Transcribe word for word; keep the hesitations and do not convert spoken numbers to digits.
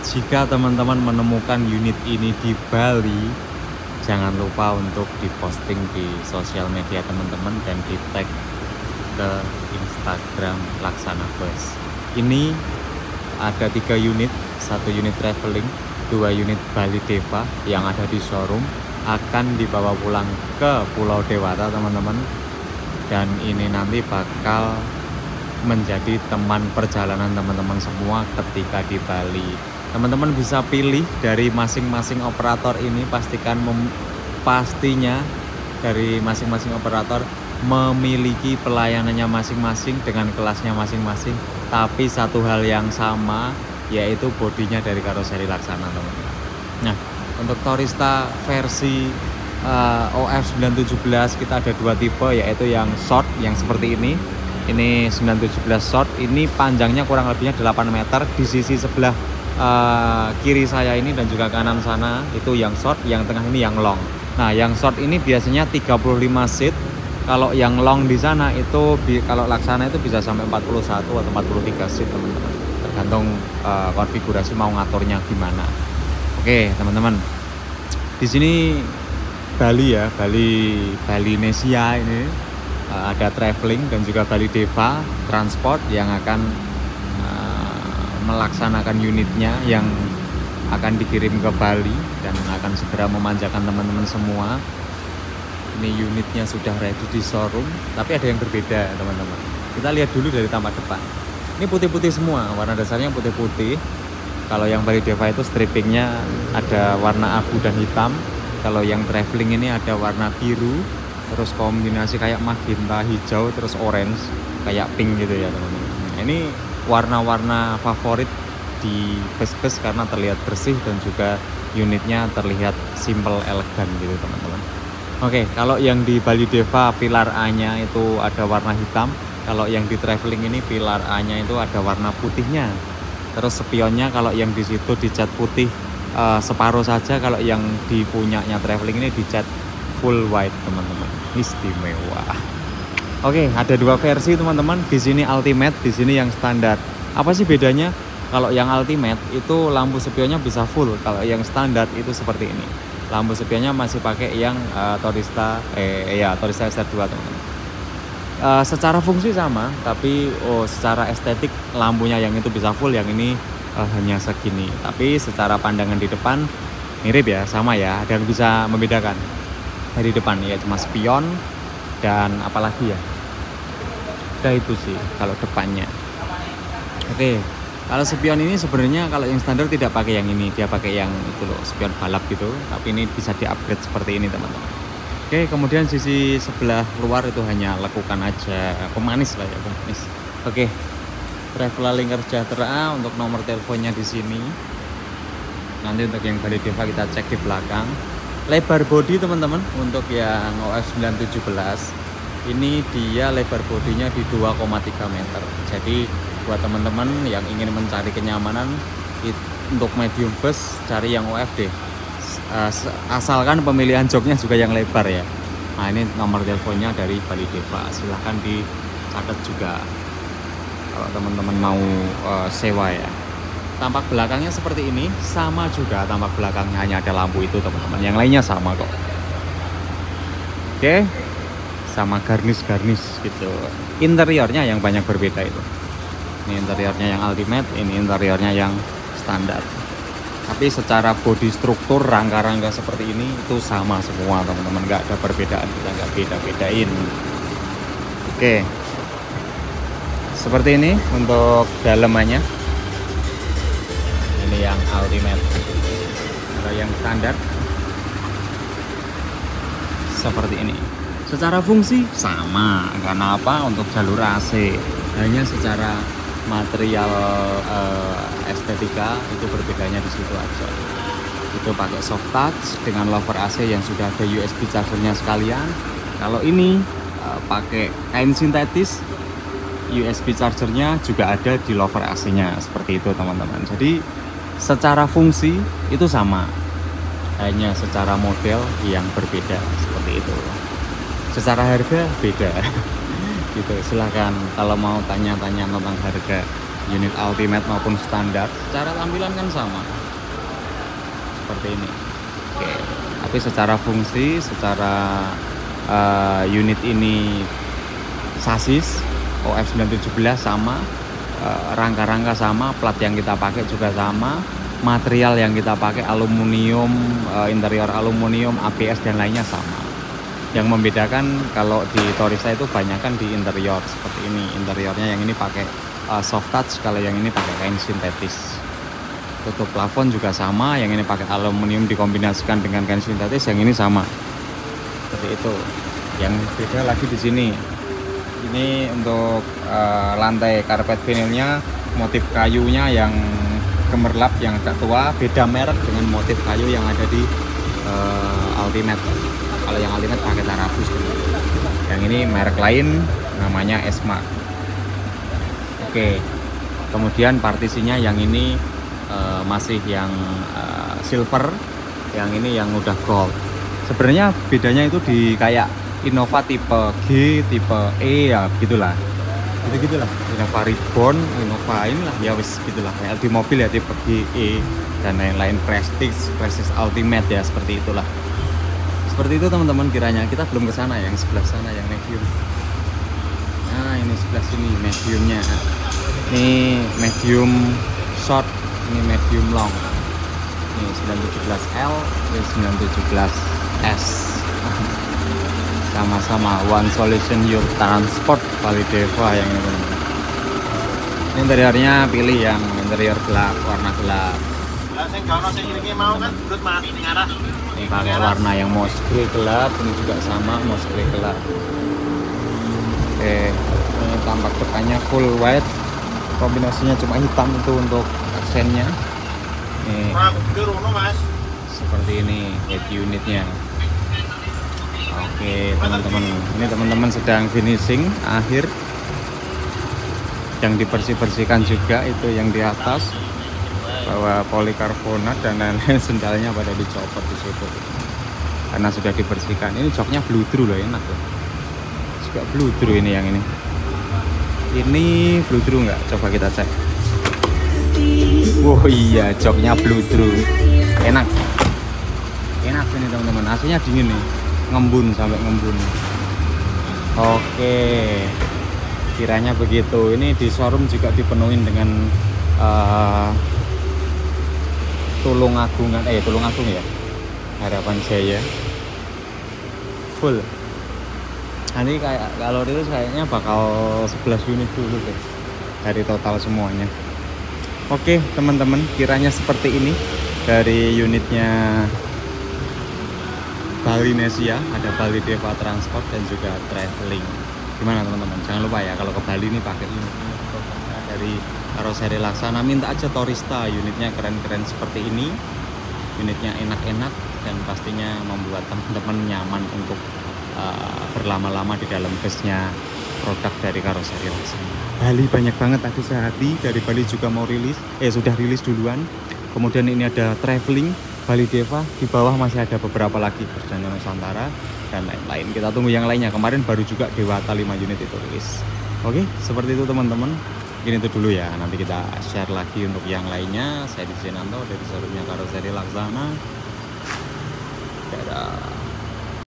jika teman-teman menemukan unit ini di Bali, jangan lupa untuk diposting di sosial media teman-teman dan di tag ke Instagram Laksana Bus. Ini ada tiga unit, satu unit traveling, dua unit Bali Deva yang ada di showroom akan dibawa pulang ke Pulau Dewata teman-teman, dan ini nanti bakal menjadi teman perjalanan teman-teman semua ketika di Bali. Teman-teman bisa pilih dari masing-masing operator ini, pastikan mem pastinya dari masing-masing operator memiliki pelayanannya masing-masing dengan kelasnya masing-masing, tapi satu hal yang sama yaitu bodinya dari karoseri Laksana teman-teman. Nah, untuk Tourista versi uh, O F sembilan tujuh belas kita ada dua tipe, yaitu yang short yang seperti ini. Ini sembilan tujuh belas short, ini panjangnya kurang lebihnya delapan meter. Di sisi sebelah uh, kiri saya ini dan juga kanan sana itu yang short, yang tengah ini yang long. Nah, yang short ini biasanya tiga puluh lima seat. Kalau yang long di sana itu kalau Laksana itu bisa sampai empat puluh satu atau empat puluh tiga seat teman-teman. Tergantung uh, konfigurasi mau ngaturnya gimana. Oke, teman-teman. Di sini Bali ya, Bali Balinesia ini uh, ada traveling dan juga Bali Deva transport yang akan uh, melaksanakan unitnya yang akan dikirim ke Bali dan akan segera memanjakan teman-teman semua. Ini unitnya sudah ready di showroom, tapi ada yang berbeda teman-teman. Kita lihat dulu dari tampak depan. Ini putih-putih semua, warna dasarnya putih-putih. Kalau yang Bali Deva itu strippingnya ada warna abu dan hitam. Kalau yang traveling ini ada warna biru, terus kombinasi kayak magenta, hijau, terus orange, kayak pink gitu ya teman-teman. Nah, ini warna-warna favorit di bus-bus karena terlihat bersih dan juga unitnya terlihat simple, elegan gitu teman-teman. Oke, kalau yang di Bali Deva pilar A-nya itu ada warna hitam. Kalau yang di traveling ini pilar A-nya itu ada warna putihnya. Terus spionnya kalau yang di situ dicat putih uh, separuh saja. Kalau yang di punyanya traveling ini dicat full white teman-teman. Istimewa. Oke, ada dua versi teman-teman. Di sini ultimate, di sini yang standar. Apa sih bedanya? Kalau yang ultimate itu lampu spionnya bisa full. Kalau yang standar itu seperti ini. Lampu spionnya masih pakai yang uh, Tourista eh ya Tourista S R dua teman-teman. Uh, secara fungsi sama, tapi oh secara estetik lampunya yang itu bisa full, yang ini uh, hanya segini. Tapi secara pandangan di depan mirip ya, sama ya. Ada yang bisa membedakan dari depan ya, cuma spion dan apalagi ya. Udah itu sih kalau depannya. Oke. Kalau spion ini sebenarnya kalau yang standar tidak pakai yang ini, dia pakai yang itu loh, spion balap gitu. Tapi ini bisa di-upgrade seperti ini teman-teman. Oke, kemudian sisi sebelah luar itu hanya lekukan aja, pemanis lah ya, pemanis. Oke, Travel Lingkar Sejahtera untuk nomor teleponnya di sini. Nanti untuk yang Bali Deva kita cek di belakang. Lebar bodi teman-teman untuk yang O F sembilan tujuh belas ini dia lebar bodinya di dua koma tiga meter. Jadi buat teman-teman yang ingin mencari kenyamanan untuk medium bus, cari yang O F deh. Asalkan pemilihan joknya juga yang lebar ya. Nah, ini nomor teleponnya dari Bali Deva. Silahkan dicatat juga kalau teman-teman mau uh, sewa ya. Tampak belakangnya seperti ini, sama juga tampak belakangnya, hanya ada lampu itu teman-teman. Yang lainnya sama kok. Oke, sama garnish-garnish gitu. Interiornya yang banyak berbeda itu. Ini interiornya yang ultimate, ini interiornya yang standar. Tapi secara body struktur, rangka-rangka seperti ini itu sama semua teman-teman, nggak ada perbedaan, kita nggak beda-bedain. Oke, seperti ini untuk dalemannya. Ini yang ultimate. Kalau yang standar seperti ini. Secara fungsi sama, karena apa? Untuk jalur A C, hanya secara material uh, estetika itu berbedanya di situ aja. Itu pakai soft touch dengan lover A C yang sudah ada U S B chargernya sekalian. Kalau ini uh, pakai kain sintetis, U S B chargernya juga ada di lover A C-nya, seperti itu teman-teman. Jadi secara fungsi itu sama, hanya secara model yang berbeda seperti itu. Secara harga beda. Gitu, silahkan kalau mau tanya-tanya tentang harga unit ultimate maupun standar secara tampilan kan sama seperti ini. Oke, tapi secara fungsi, secara uh, unit ini sasis O F sembilan tujuh sama, uh, rangka-rangka sama, plat yang kita pakai juga sama, material yang kita pakai aluminium, uh, interior aluminium, A B S dan lainnya sama. Yang membedakan kalau di Torista itu banyak kan di interior seperti ini. Interiornya yang ini pakai uh, soft touch, kalau yang ini pakai kain sintetis. Tutup plafon juga sama, yang ini pakai aluminium dikombinasikan dengan kain sintetis, yang ini sama. Seperti itu. Yang beda lagi di sini. Ini untuk uh, lantai karpet vinilnya, motif kayunya yang gemerlap, yang agak tua, beda merek dengan motif kayu yang ada di uh, Ultimate. Kalau yang Ultimate pakai Tarabus, yang ini merek lain namanya Esmark. Oke, kemudian partisinya yang ini uh, masih yang uh, silver, yang ini yang udah gold. Sebenarnya bedanya itu di kayak Innova tipe G, tipe E ya gitulah. Gitu gitulah. Innova Reborn, Innova inilah ya wis gitulah. Kayak di mobil ya tipe G, E dan lain-lain, Prestige, Prestige Ultimate ya seperti itulah. Seperti itu teman-teman kiranya. Kita belum ke sana, yang sebelah sana yang medium. Nah, ini sebelah sini mediumnya. Ini medium short, ini medium long. Ini sembilan tujuh L, ini sembilan tujuh S. Sama-sama One Solution Your Transport Valideva yang ini. Ini interiornya pilih yang interior gelap, warna gelap. Ini pakai warna yang moss grey gelap, ini juga sama moss grey gelap. Oke, ini tampak depannya full white, kombinasinya cuma hitam itu untuk aksennya. Nih, seperti ini head unitnya. Oke teman-teman, ini teman-teman sedang finishing akhir, yang dibersih-bersihkan juga itu yang di atas, bawa polikarbonat dan lain-lain, sendalnya pada dicopot di situ karena sudah dibersihkan. Ini joknya bludru loh, enak loh, juga bludru ini. Yang ini ini bludru nggak? Coba kita cek. Oh iya, joknya bludru, enak enak ini teman-teman. Aslinya dingin nih, ngembun sampai ngembun. Oke, kiranya begitu. Ini di showroom juga dipenuhi dengan uh, Tulungagungan, eh Tulungagung ya, Harapan Jaya full. Nanti kayak kalau itu kayaknya bakal sebelas unit dulu deh dari total semuanya. Oke teman-teman, kiranya seperti ini dari unitnya Balinesia. Ada Valideva Transport dan juga Traveling. Gimana teman-teman? Jangan lupa ya kalau ke Bali ini pakai unit ini dari Karoseri Laksana, minta aja Torista. Unitnya keren-keren seperti ini, unitnya enak-enak dan pastinya membuat teman-teman nyaman untuk uh, berlama-lama di dalam busnya produk dari Karoseri Laksana. Bali banyak banget tadi sehati, dari Bali juga mau rilis, eh sudah rilis duluan. Kemudian ini ada Traveling, Valideva, di bawah masih ada beberapa lagi, Perjalanan Nusantara dan lain-lain. Kita tunggu yang lainnya. Kemarin baru juga Dewata lima unit itu rilis. Oke, seperti itu teman-teman. Mungkin itu dulu ya, nanti kita share lagi untuk yang lainnya. Saya di Jenanto dari showroomnya Karoseri Laksana. Dadah.